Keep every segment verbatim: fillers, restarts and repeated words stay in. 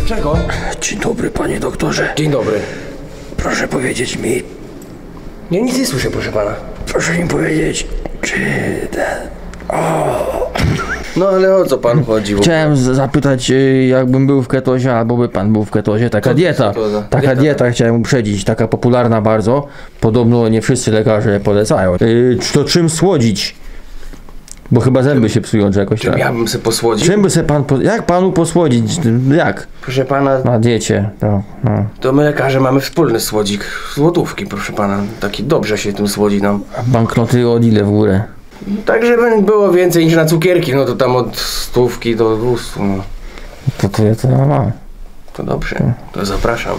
Czego? Dzień dobry, panie doktorze. Dzień dobry. Proszę powiedzieć mi... Ja nic nie słyszę, proszę pana. Proszę mi powiedzieć, czy ten... O. No ale o co pan chodzi? Chciałem zapytać, jakbym był w ketozie, albo by pan był w ketozie. Taka Co- dieta, co to za- taka dieta? dieta chciałem uprzedzić, taka popularna bardzo. Podobno nie wszyscy lekarze polecają. Yy, to czym słodzić? Bo chyba zęby się psują, czy jakoś Czym tak. ja bym sobie posłodził? Czym by se pan... Po... Jak panu posłodzić? Jak? Proszę pana, Na diecie, to... No. to my lekarze mamy wspólny słodzik. Złotówki, proszę pana. Taki dobrze się tym słodzi nam. A banknoty od ile w górę? Tak, żeby było więcej niż na cukierki, no to tam od stówki do dwustu, no. To to ja to mam. To dobrze, to zapraszam.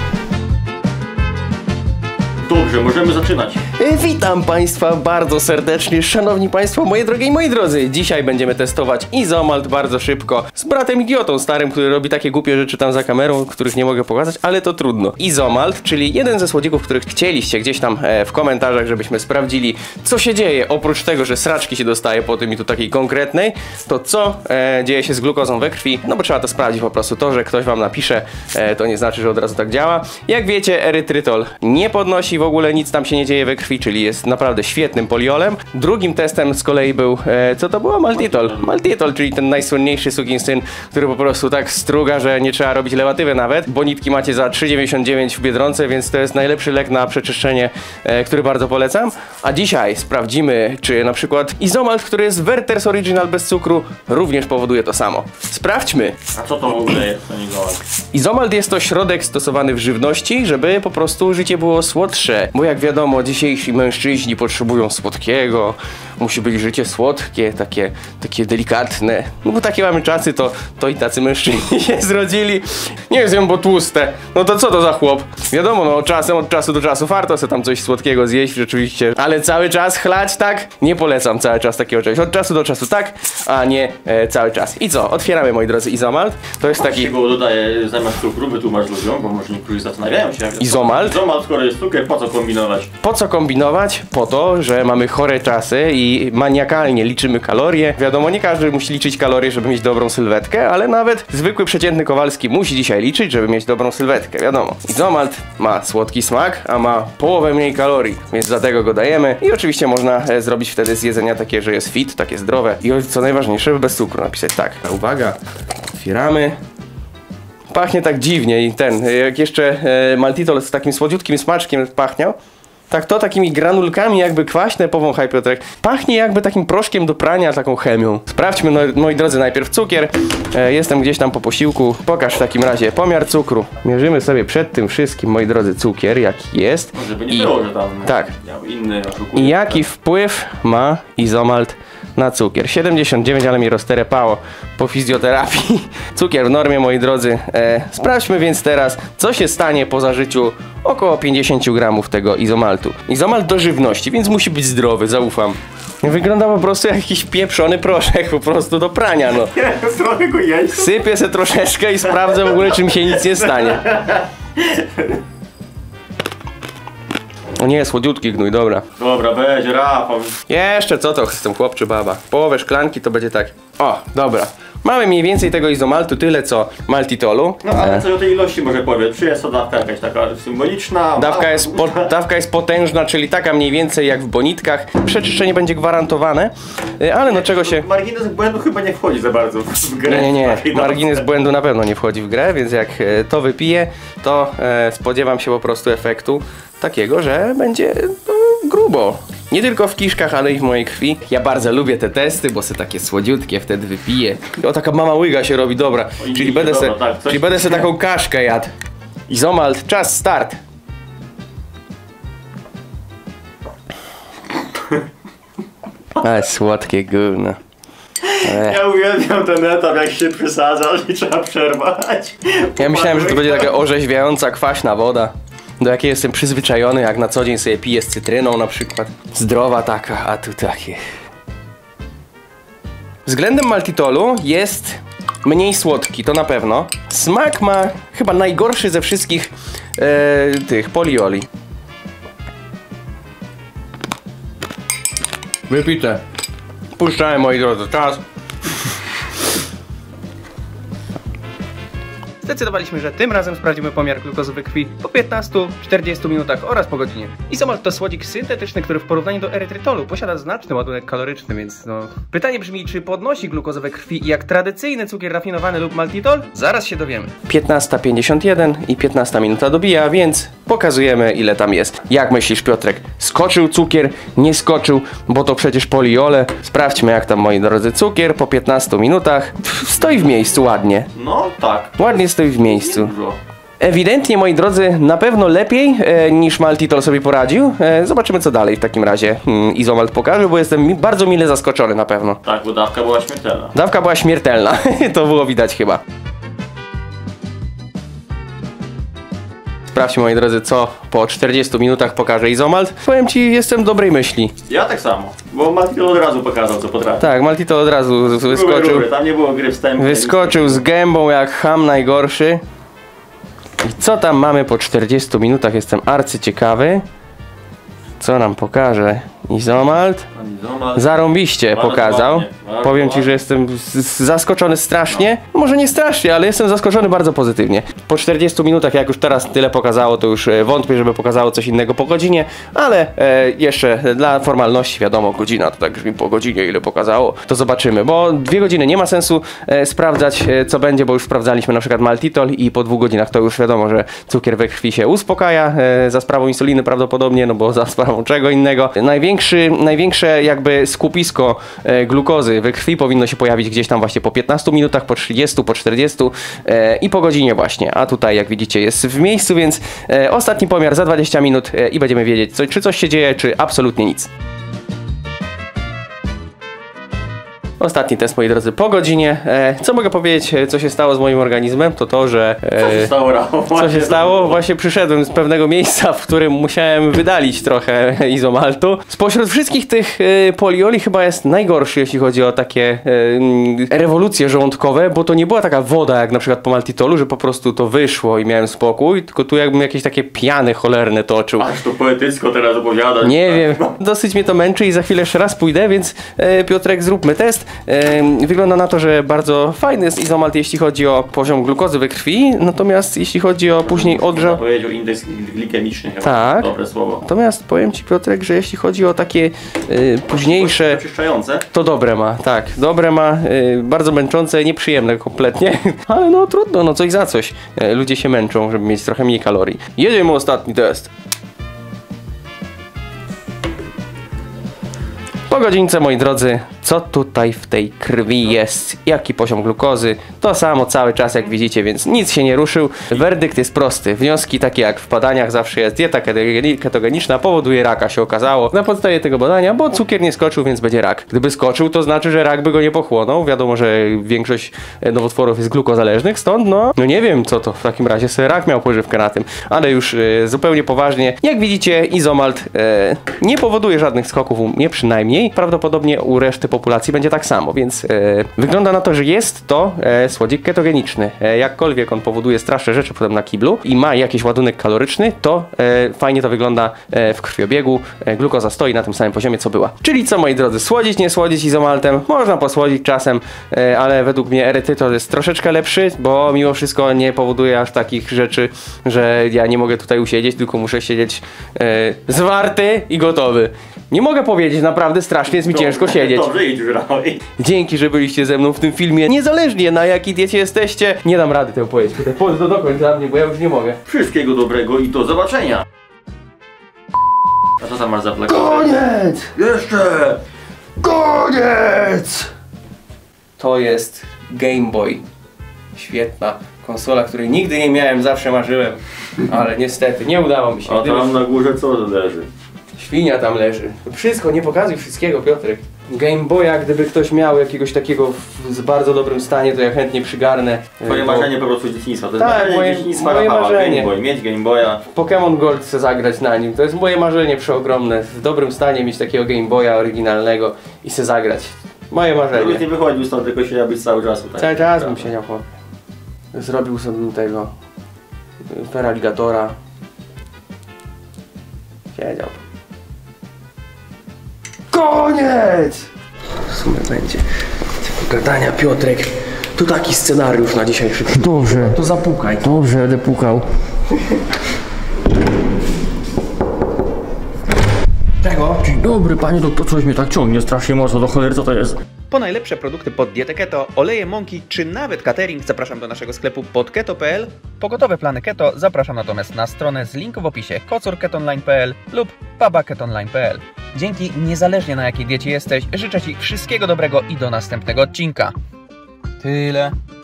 Dobrze, możemy zaczynać. Witam Państwa bardzo serdecznie, szanowni Państwo, moje drogie i moi drodzy. Dzisiaj będziemy testować Izomalt bardzo szybko z bratem idiotą starym, który robi takie głupie rzeczy tam za kamerą, których nie mogę pokazać, ale to trudno. Izomalt, czyli jeden ze słodzików, których chcieliście gdzieś tam e, w komentarzach, żebyśmy sprawdzili, co się dzieje, oprócz tego, że sraczki się dostaje po tym i tu takiej konkretnej, to co e, dzieje się z glukozą we krwi, no bo trzeba to sprawdzić po prostu. To, że ktoś Wam napisze, e, to nie znaczy, że od razu tak działa. Jak wiecie, erytrytol nie podnosi w ogóle, nic tam się nie dzieje we krwi, czyli jest naprawdę świetnym poliolem. Drugim testem z kolei był, e, co to było? Maltitol. Maltitol, czyli ten najsłynniejszy sukinsyn, który po prostu tak struga, że nie trzeba robić lewatywy nawet. Bonitki macie za trzy dziewięćdziesiąt dziewięć w Biedronce, więc to jest najlepszy lek na przeczyszczenie, e, który bardzo polecam. A dzisiaj sprawdzimy, czy na przykład Izomalt, który jest Werther's Original bez cukru, również powoduje to samo. Sprawdźmy. A co to w ogóle jest ten Izomalt? Izomalt jest to środek stosowany w żywności, żeby po prostu życie było słodsze. Bo jak wiadomo, dzisiejsi mężczyźni potrzebują słodkiego, musi być życie słodkie, takie, takie delikatne. No bo takie mamy czasy, to, to i tacy mężczyźni się zrodzili. Nie zjem, bo tłuste. No to co to za chłop? Wiadomo, no czasem od czasu do czasu warto sobie tam coś słodkiego zjeść rzeczywiście, ale cały czas chlać tak? Nie polecam cały czas takiego czegoś. Od czasu do czasu tak, a nie e, cały czas. I co? Otwieramy, moi drodzy, Izomalt. To jest taki... Go dodaję zamiast cukru, wytłumacz ludziom, bo może niektórzy zastanawiają się. Jak Izomalt? Izomalt, skoro jest cukier, po co kombinować? Po co kombinować? Po to, że mamy chore czasy i maniakalnie liczymy kalorie. Wiadomo, nie każdy musi liczyć kalorie, żeby mieć dobrą sylwetkę, ale nawet zwykły przeciętny Kowalski musi dzisiaj liczyć, żeby mieć dobrą sylwetkę. Wiadomo. Izomalt ma słodki smak, a ma połowę mniej kalorii, więc dlatego go dajemy. I oczywiście można e, zrobić wtedy z jedzenia takie, że jest fit, takie zdrowe i co najważniejsze, bez cukru napisać tak. Uwaga, otwieramy. Pachnie tak dziwnie i ten, jak jeszcze e, maltitol z takim słodziutkim smaczkiem pachniał, tak to takimi granulkami jakby kwaśne, powąchaj Piotrek, pachnie jakby takim proszkiem do prania, taką chemią. Sprawdźmy, no, moi drodzy, najpierw cukier. E, jestem gdzieś tam po posiłku. Pokaż w takim razie pomiar cukru. Mierzymy sobie przed tym wszystkim, moi drodzy, cukier, jaki jest. No, żeby nie I, było, że tam tak. miał inny oszukuje. I jaki wpływ ma Izomalt na cukier? siedemdziesiąt dziewięć, ale mi rozterepało po fizjoterapii. Cukier w normie, moi drodzy. E, sprawdźmy więc teraz, co się stanie po zażyciu około pięćdziesiąt gramów tego Izomaltu. Izomalt do żywności, więc musi być zdrowy, zaufam. Wygląda po prostu jak jakiś pieprzony proszek, po prostu do prania, no. Trochę go jeść. Sypię se troszeczkę i sprawdzę w ogóle, czy mi się nic nie stanie. O nie, słodziutki gnój, dobra. Dobra, weź, Rafał. Jeszcze co to z tym chłop czy baba? Połowę szklanki to będzie tak. O, dobra. Mamy mniej więcej tego Izomaltu tyle co maltitolu. No ale coś o tej ilości może powiedz. Czy jest to dawka jakaś taka symboliczna? Dawka jest, po, dawka jest potężna, czyli taka mniej więcej jak w bonitkach. Przeczyszczenie będzie gwarantowane, ale no czego się... Margines błędu chyba nie wchodzi za bardzo w grę. Nie, nie, nie. Takiej Margines dawce. błędu na pewno nie wchodzi w grę, więc jak e, to wypiję, to e, spodziewam się po prostu efektu takiego, że będzie no, grubo. Nie tylko w kiszkach, ale i w mojej krwi. Ja bardzo lubię te testy, bo se takie słodziutkie wtedy wypiję. O, taka mama łyga się robi, dobra. I Czyli będę se, dobra, tak, coś- czyli będę se taką kaszkę jadł. Izomalt, czas, start. Ale słodkie gówno. Ja uwielbiam ten etap, jak się przysadza i trzeba przerwać. Ja myślałem, że to będzie taka orzeźwiająca, kwaśna woda, do jakiej jestem przyzwyczajony, jak na co dzień sobie piję z cytryną na przykład. Zdrowa taka, a tu takie. Względem maltitolu jest mniej słodki, to na pewno. Smak ma chyba najgorszy ze wszystkich e, tych polioli. Wypite. Puszczałem, moi drodzy, czas. zdecydowaliśmy, że tym razem sprawdzimy pomiar glukozy we krwi po piętnastu czterdziestu minutach oraz po godzinie. Izomalt to słodzik syntetyczny, który w porównaniu do erytrytolu posiada znaczny ładunek kaloryczny, więc no... Pytanie brzmi, czy podnosi glukozę we krwi jak tradycyjny cukier rafinowany lub maltitol? Zaraz się dowiemy. piętnasta pięćdziesiąt jeden i piętnasta minuta dobija, więc pokazujemy, ile tam jest. Jak myślisz, Piotrek? Skoczył cukier? Nie skoczył? Bo to przecież poliole. Sprawdźmy, jak tam, moi drodzy, cukier po piętnastu minutach. Pff, stoi w miejscu ładnie. No tak. Ładnie stoi w miejscu. Dużo. Ewidentnie, moi drodzy, na pewno lepiej e, niż maltitol sobie poradził. E, zobaczymy, co dalej w takim razie hmm, Izomalt pokaże, bo jestem mi bardzo mile zaskoczony na pewno. Tak, bo dawka była śmiertelna. Dawka była śmiertelna. To było widać chyba. Sprawdźmy, moi drodzy, co po czterdziestu minutach pokaże Izomalt. Powiem ci, jestem dobrej myśli. Ja tak samo, bo Maltitol od razu pokazał, co potrafi. Tak, maltitol od razu wyskoczył. Rury, rury. Tam nie było gry wstępnej. Wyskoczył z gębą jak ham najgorszy. I co tam mamy po czterdziestu minutach? Jestem arcyciekawy. Co nam pokaże Izomalt? Zarąbiście pokazał. ładnie, bardzo Powiem ci, ładnie. że jestem z- zaskoczony strasznie. Może nie strasznie, ale jestem zaskoczony bardzo pozytywnie. Po czterdziestu minutach, jak już teraz tyle pokazało, to już e, wątpię, żeby pokazało coś innego po godzinie, ale e, jeszcze dla formalności, wiadomo, godzina to tak brzmi po godzinie, ile pokazało, to zobaczymy, bo dwie godziny nie ma sensu e, sprawdzać, e, co będzie, bo już sprawdzaliśmy na przykład maltitol i po dwóch godzinach to już wiadomo, że cukier we krwi się uspokaja e, za sprawą insuliny prawdopodobnie, no bo za sprawą czego innego. Największy, największe jakby skupisko e, glukozy we krwi powinno się pojawić gdzieś tam właśnie po piętnastu minutach, po trzydziestu, po czterdziestu e, i po godzinie właśnie, a tutaj jak widzicie jest w miejscu, więc e, ostatni pomiar za dwadzieścia minut e, i będziemy wiedzieć, co, czy coś się dzieje, czy absolutnie nic. Ostatni test, moi drodzy, po godzinie. E, co mogę powiedzieć, co się stało z moim organizmem? To to, że... E, Co się stało, Rafał? Co się stało? Właśnie przyszedłem z pewnego miejsca, w którym musiałem wydalić trochę Izomaltu. Spośród wszystkich tych e, polioli chyba jest najgorszy, jeśli chodzi o takie e, rewolucje żołądkowe, bo to nie była taka woda, jak na przykład po maltitolu, że po prostu to wyszło i miałem spokój, tylko tu jakbym jakieś takie piany cholerne toczył. Aż to poetycko teraz opowiadać. Nie wiem, dosyć mnie to męczy i za chwilę jeszcze raz pójdę, więc e, Piotrek, zróbmy test. E, wygląda na to, że bardzo fajny jest Izomalt, jeśli chodzi o poziom glukozy we krwi, natomiast jeśli chodzi o później odżał... Powiedział indeks glikemiczny chyba. Tak. Dobre słowo. Natomiast powiem ci, Piotrek, że jeśli chodzi o takie e, późniejsze... Oczyszczające. To dobre ma, tak, dobre ma, e, bardzo męczące, nieprzyjemne kompletnie, ale no trudno, no coś za coś. E, ludzie się męczą, żeby mieć trochę mniej kalorii. Jedziemy ostatni test. Po godzince, moi drodzy, co tutaj w tej krwi jest? Jaki poziom glukozy? To samo cały czas, jak widzicie, więc nic się nie ruszył. Werdykt jest prosty. Wnioski takie jak w badaniach zawsze jest. Dieta ketogeniczna powoduje raka, się okazało. Na podstawie tego badania, bo cukier nie skoczył, więc będzie rak. Gdyby skoczył, to znaczy, że rak by go nie pochłonął. Wiadomo, że większość nowotworów jest glukozależnych, stąd no, no nie wiem, co to w takim razie sobie rak miał pożywkę na tym. Ale już e, zupełnie poważnie. Jak widzicie, Izomalt e, nie powoduje żadnych skoków, u mnie przynajmniej. Prawdopodobnie u reszty populacji będzie tak samo, więc e, wygląda na to, że jest to e, słodzik ketogeniczny. E, jakkolwiek on powoduje straszne rzeczy potem na kiblu i ma jakiś ładunek kaloryczny, to e, fajnie to wygląda e, w krwiobiegu. E, glukoza stoi na tym samym poziomie, co była. Czyli co, moi drodzy, słodzić, nie słodzić Izomaltem? Można posłodzić czasem, e, ale według mnie erytrytol jest troszeczkę lepszy, bo mimo wszystko nie powoduje aż takich rzeczy, że ja nie mogę tutaj usiedzieć, tylko muszę siedzieć e, zwarty i gotowy. Nie mogę powiedzieć, naprawdę strasznie jest mi ciężko siedzieć. Dobrze, idź już, Rafał. Dzięki, że byliście ze mną w tym filmie. Niezależnie na jakiej diecie jesteście, nie dam rady tego powiedzieć. Powiedz to do końca mnie, bo ja już nie mogę. Wszystkiego dobrego i do zobaczenia. A co tam masz za plakat? Koniec! Jeszcze! Koniec! To jest Game Boy. Świetna konsola, której nigdy nie miałem, zawsze marzyłem. Ale niestety, nie udało mi się. A tam na górze co leży? Świnia tam leży. Wszystko, nie pokazuj wszystkiego, Piotrek. Game Boya, gdyby ktoś miał jakiegoś takiego w, z bardzo dobrym stanie, to ja chętnie przygarnę. Twoje bo... marzenie po prostu z dzieciństwa. To jest Tak, marzenie moje- dzieciństwa moje Rafała. marzenie. Game Boy, mieć Game Boya. Pokémon Gold chcę zagrać na nim. To jest moje marzenie przeogromne. W dobrym stanie mieć takiego Game Boya oryginalnego i chcę zagrać. Moje Gdybyś marzenie. nie wychodził stąd, tylko siedziałbyś cały czas tutaj. Cały czas bym siedział. Zrobił sobie tego Feraligatora. Siedział. Koniec! W sumie będzie tego gadania, Piotrek. To taki scenariusz na dzisiejszy. Dobrze. To zapukaj. Dobrze, będę pukał. Czego? Dzień dobry, panie doktor, coś mnie tak ciągnie strasznie mocno, do cholery, co to jest? Po najlepsze produkty pod dietę keto, oleje mąki czy nawet catering zapraszam do naszego sklepu podketo kropka p l. Po gotowe plany keto zapraszam natomiast na stronę z linku w opisie kocur ketonline kropka p l lub paba ketonline kropka p l. Dzięki, niezależnie na jakiej diecie jesteś, życzę Ci wszystkiego dobrego i do następnego odcinka. Tyle.